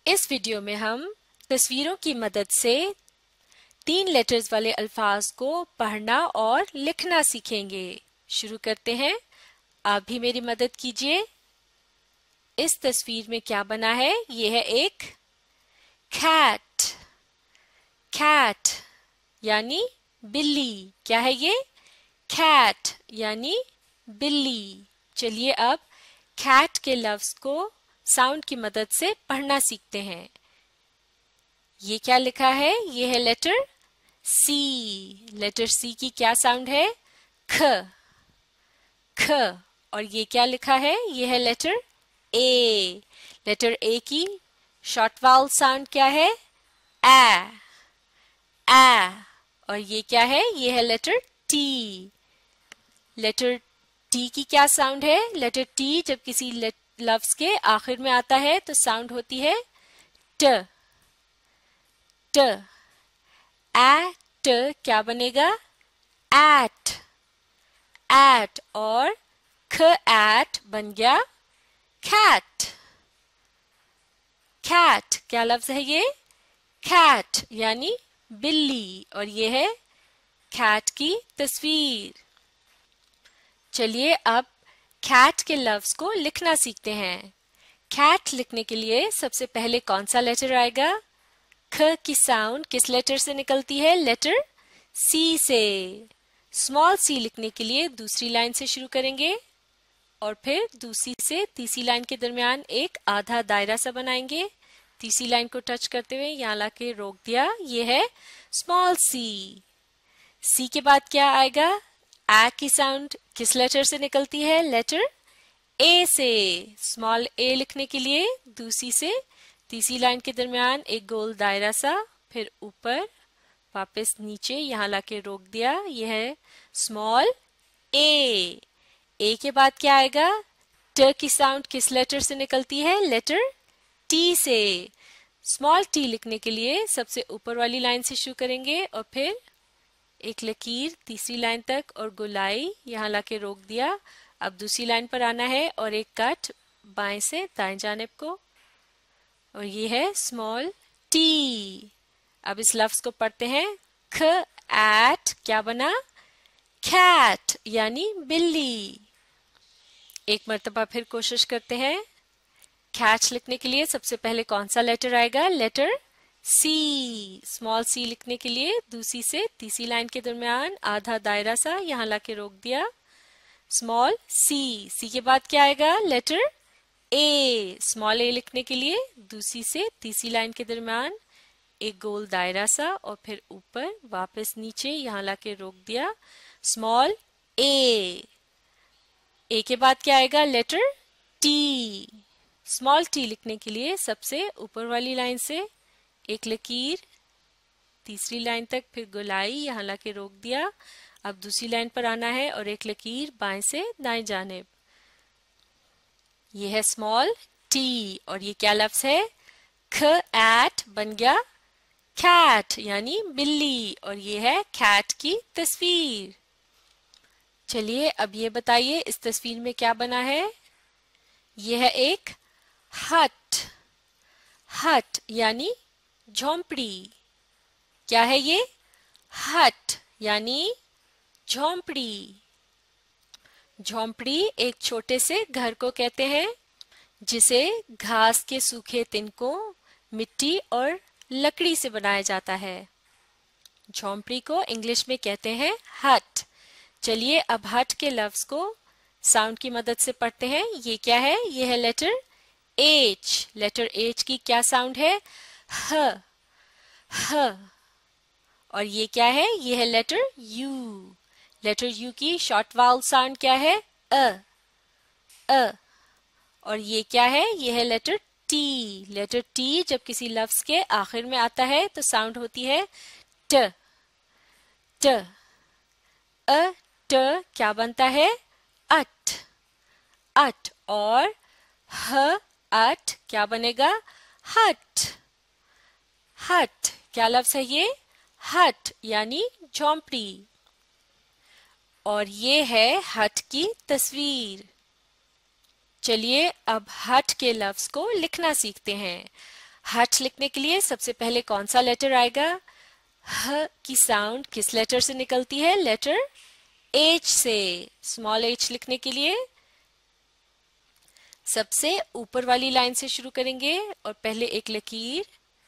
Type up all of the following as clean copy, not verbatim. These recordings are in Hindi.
इस वीडियो में हम तस्वीरों की मदद से 3 लेटर्स वाले अल्फाज को पढ़ना और लिखना सीखेंगे। शुरू करते हैं। आप भी मेरी मदद कीजिए। इस तस्वीर में क्या बना है? ये है एक कैट। कैट यानी बिल्ली। क्या है ये? कैट यानी बिल्ली। चलिए अब कैट के लफ्ज को साउंड की मदद से पढ़ना सीखते हैं। ये क्या लिखा है? ये है लेटर सी। लेटर सी की क्या साउंड है? ख। ख। और ये क्या लिखा है? ये है लेटर ए। लेटर ए की शॉर्ट वाउल साउंड क्या है? ए। ए। और ये क्या है? ये है लेटर टी। लेटर टी की क्या साउंड है? लेटर टी जब किसी लफ्ज के आखिर में आता है तो साउंड होती है ट। ट। ए ट क्या बनेगा? एट। एट। और ख एट बन गया कैट। कैट क्या लफ्ज है ये? कैट यानी बिल्ली। और ये है कैट की तस्वीर। चलिए अब कैट के लफ्ज को लिखना सीखते हैं। कैट लिखने के लिए सबसे पहले कौन सा लेटर आएगा? ख की साउंड किस लेटर से निकलती है? लेटर सी से। स्मॉल सी लिखने के लिए दूसरी लाइन से शुरू करेंगे और फिर दूसरी से तीसरी लाइन के दरमियान एक आधा दायरा सा बनाएंगे। तीसरी लाइन को टच करते हुए यहाँ लाके रोक दिया। ये है स्मॉल सी। सी के बाद क्या आएगा? ए की साउंड किस लेटर से निकलती है? लेटर ए से। स्मॉल ए लिखने के लिए दूसरी से तीसरी लाइन के दरमियान एक गोल दायरा सा, फिर ऊपर वापस नीचे यहाँ लाके रोक दिया। यह है स्मॉल ए। ए के बाद क्या आएगा? ट की साउंड किस लेटर से निकलती है? लेटर टी से। स्मॉल टी लिखने के लिए सबसे ऊपर वाली लाइन से शुरू करेंगे और फिर एक लकीर तीसरी लाइन तक और गोलाई यहाँ लाके रोक दिया। अब दूसरी लाइन पर आना है और एक कट बाएं से दाएं जानिब को, और ये है स्मॉल टी। अब इस लफ्ज को पढ़ते हैं। ख एट क्या बना? कैट यानी बिल्ली। एक मर्तबा फिर कोशिश करते हैं। कैट लिखने के लिए सबसे पहले कौन सा लेटर आएगा? लेटर सी। स्मॉल सी लिखने के लिए दूसरी से तीसरी लाइन के दरमियान आधा दायरा सा यहाँ लाके रोक दिया। Small C. सी के बाद क्या आएगा? लेटर ए। स्मॉल ए लिखने के लिए दूसरी से तीसरी लाइन के दरमियान एक गोल दायरा सा और फिर ऊपर वापस नीचे यहाँ लाके रोक दिया। स्मॉल ए। ए के बाद क्या आएगा? Letter T. स्मॉल टी लिखने के लिए सबसे ऊपर वाली लाइन से एक लकीर तीसरी लाइन तक, फिर गोलाई यहाँ लाके रोक दिया। अब दूसरी लाइन पर आना है और एक लकीर बाएं से दाएं जानिब। ये है स्मॉल टी। और ये क्या लफ्ज है? ख एट बन गया कैट यानी बिल्ली। और ये है कैट की तस्वीर। चलिए अब ये बताइए इस तस्वीर में क्या बना है? यह है एक हट। हट यानी झोंपड़ी। क्या है ये? हट यानी झोंपड़ी। झोंपड़ी एक छोटे से घर को कहते हैं जिसे घास के सूखे तिनकों, मिट्टी और लकड़ी से बनाया जाता है। झोंपड़ी को इंग्लिश में कहते हैं हट। चलिए अब हट के लफ्ज को साउंड की मदद से पढ़ते हैं। ये क्या है? ये है लेटर एच। लेटर एच की क्या साउंड है? ह। ह। और ये क्या है? ये है लेटर यू। लेटर यू की शॉर्ट वाउल साउंड क्या है? अ। अ। और ये क्या है? ये है लेटर टी। लेटर टी जब किसी लफ्ज के आखिर में आता है तो साउंड होती है ट। ट। अ ट क्या बनता है? अट। अट। और ह अट क्या बनेगा? हट। हट क्या लफ्ज है ये? हट यानी झोंपड़ी। और ये है हट की तस्वीर। चलिए अब हट के लफ्ज को लिखना सीखते हैं। हट लिखने के लिए सबसे पहले कौन सा लेटर आएगा? ह की साउंड किस लेटर से निकलती है? लेटर एच से। स्मॉल एच लिखने के लिए सबसे ऊपर वाली लाइन से शुरू करेंगे और पहले एक लकीर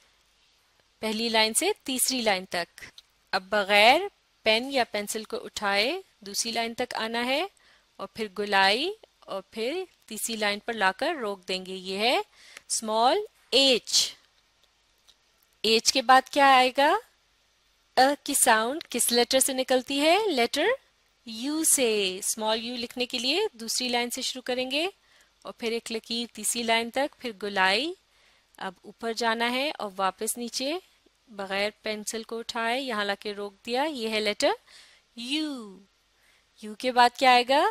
पहली लाइन से तीसरी लाइन तक। अब बगैर पेन या पेंसिल को उठाए दूसरी लाइन तक आना है और फिर गुलाई और फिर तीसरी लाइन पर लाकर रोक देंगे। ये है स्मॉल एच। एच के बाद क्या आएगा? अ की साउंड किस लेटर से निकलती है? लेटर यू से। स्मॉल यू लिखने के लिए दूसरी लाइन से शुरू करेंगे और फिर एक लकीर तीसरी लाइन तक, फिर गुलाई। अब ऊपर जाना है और वापस नीचे बगैर पेंसिल को उठाए यहाँ लाके रोक दिया। ये है लेटर यू। यू के बाद क्या आएगा?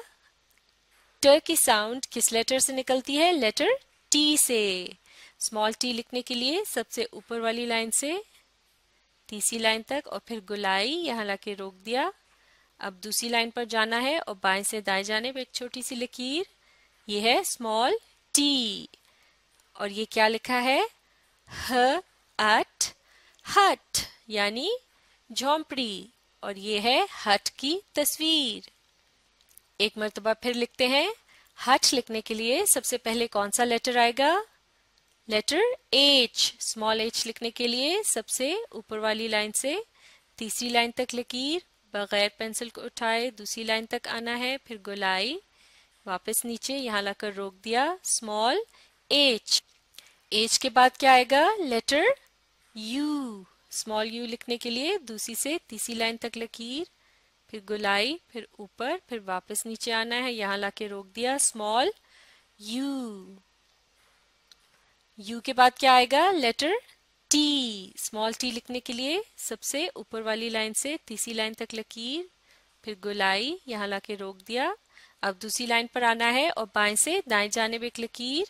ट की साउंड किस लेटर से निकलती है? लेटर टी से। स्मॉल टी लिखने के लिए सबसे ऊपर वाली लाइन से तीसरी लाइन तक और फिर गुलाई यहाँ लाके रोक दिया। अब दूसरी लाइन पर जाना है और बाएं से दाएं जाने पे एक छोटी सी लकीर। ये है स्मॉल टी। और ये क्या लिखा है? ह अट हट यानी झोंपड़ी। और ये है हट की तस्वीर। एक मर्तबा फिर लिखते हैं। हट लिखने के लिए सबसे पहले कौन सा लेटर आएगा? Letter H. स्मॉल एच लिखने के लिए सबसे ऊपर वाली लाइन से तीसरी लाइन तक लकीर, बगैर पेंसिल को उठाए दूसरी लाइन तक आना है, फिर गुलाई, वापस नीचे यहाँ लाकर रोक दिया। Small H. एच के बाद क्या आएगा? Letter you. स्मॉल यू लिखने के लिए दूसरी से तीसरी लाइन तक लकीर, फिर गुलाई, फिर ऊपर, फिर वापस नीचे आना है, यहाँ लाके रोक दिया। Small you. यू के बाद क्या आएगा? Letter T. स्मॉल टी लिखने के लिए सबसे ऊपर वाली लाइन से तीसरी लाइन तक लकीर, फिर गुलाई, यहाँ लाके रोक दिया। अब दूसरी लाइन पर आना है और बाएं से दाएं जानिब एक लकीर।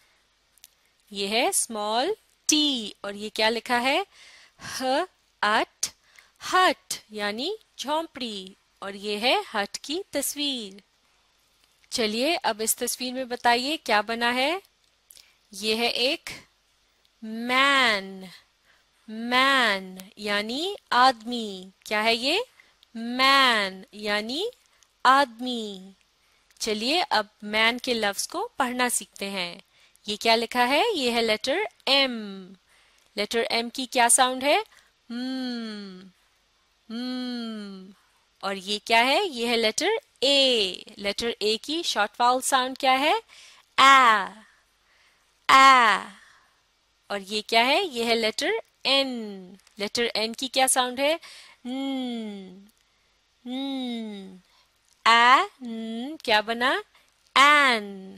ये है स्मॉल टी। और ये क्या लिखा है? ह अट हट यानी झोंपड़ी। और ये है हट की तस्वीर। चलिए अब इस तस्वीर में बताइए क्या बना है। ये है एक मैन। मैन यानी आदमी। क्या है ये? मैन यानी आदमी। चलिए अब मैन के लफ्ज को पढ़ना सीखते हैं। ये क्या लिखा है? ये है लेटर एम। लेटर एम की क्या साउंड है? और ये क्या है? ये है लेटर ए। लेटर ए की शॉर्ट वाउल साउंड क्या है? आ। और ये क्या है? ये है लेटर एन। लेटर एन की क्या साउंड है? क्या बना? एन।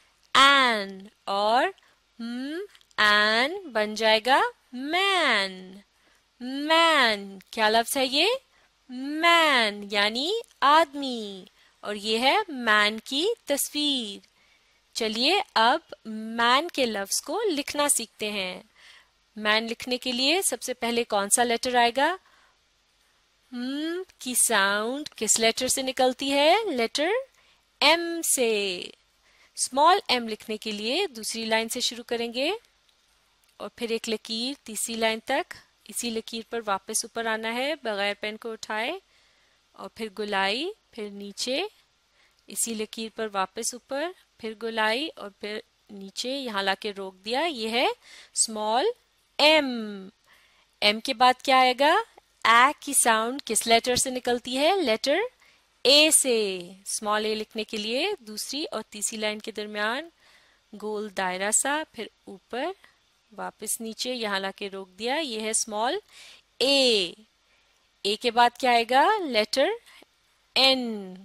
और एन बन जाएगा मैन। मैन क्या लफ्ज है ये? मैन यानी आदमी। और ये है मैन की तस्वीर। चलिए अब मैन के लफ्ज को लिखना सीखते हैं। मैन लिखने के लिए सबसे पहले कौन सा लेटर आएगा? की साउंड किस लेटर से निकलती है? लेटर एम से। स्मॉल एम लिखने के लिए दूसरी लाइन से शुरू करेंगे और फिर एक लकीर तीसरी लाइन तक। इसी लकीर पर वापस ऊपर आना है बगैर पेन को उठाए और फिर गुलाई, फिर नीचे, इसी लकीर पर वापस ऊपर, फिर गुलाई और फिर नीचे, यहाँ लाके रोक दिया। ये है स्मॉल एम। एम के बाद क्या आएगा? ए की साउंड किस लेटर से निकलती है? लेटर ए से। स्मॉल ए लिखने के लिए दूसरी और तीसरी लाइन के दरमियान गोल दायरा सा, फिर ऊपर, वापस नीचे, यहाँ लाके रोक दिया। ये है स्मॉल ए। ए के बाद क्या आएगा? Letter N.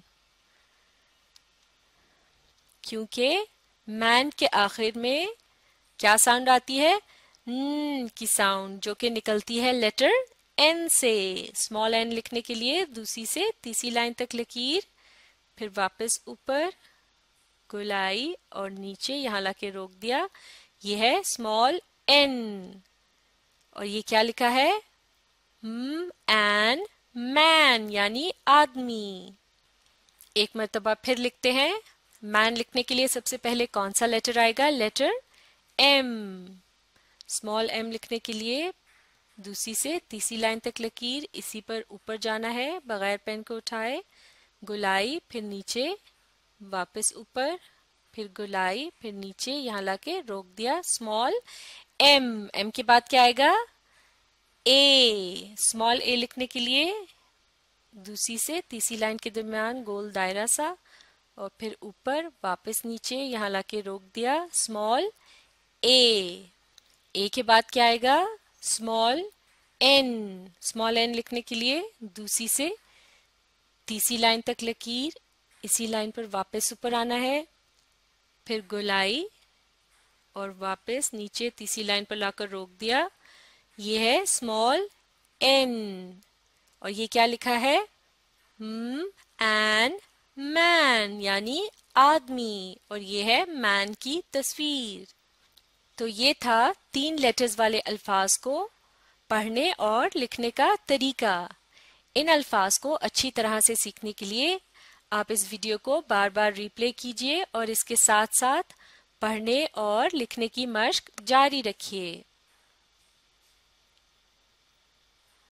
क्योंकि मैन के आखिर में क्या साउंड आती है? की साउंड, जो कि निकलती है लेटर एन से। स्मॉल एन लिखने के लिए दूसरी से तीसरी लाइन तक लकीर, फिर वापस ऊपर, गुलाई और नीचे, यहाँ लाके रोक दिया। ये है स्मॉल एन। और ये क्या लिखा है? एन मैन यानी आदमी। एक मर्तबा फिर लिखते हैं। मैन लिखने के लिए सबसे पहले कौन सा लेटर आएगा? Letter M. स्मॉल m लिखने के लिए दूसरी से तीसरी लाइन तक लकीर, इसी पर ऊपर जाना है बगैर पेन को उठाए, गुलाई, फिर नीचे, वापस ऊपर, फिर गुलाई, फिर नीचे, यहाँ लाके रोक दिया। स्मॉल m के बाद क्या आएगा? a। स्मॉल a लिखने के लिए दूसरी से तीसरी लाइन के दरमियान गोल दायरा सा, और फिर ऊपर, वापस नीचे, यहाँ लाके रोक दिया। स्मॉल a के बाद क्या आएगा? Small n। स्मॉल n लिखने के लिए दूसरी से तीसरी लाइन तक लकीर, इसी लाइन पर वापस ऊपर आना है, फिर गोलाई और वापस नीचे तीसरी लाइन पर लाकर रोक दिया। ये है स्मॉल n। और ये क्या लिखा है? एंड मैन यानी आदमी, और ये है मैन की तस्वीर। तो ये था 3 लेटर्स वाले अल्फाज को पढ़ने और लिखने का तरीका। इन अल्फाज को अच्छी तरह से सीखने के लिए आप इस वीडियो को बार बार रिप्ले कीजिए और इसके साथ साथ पढ़ने और लिखने की मश्क जारी रखिए।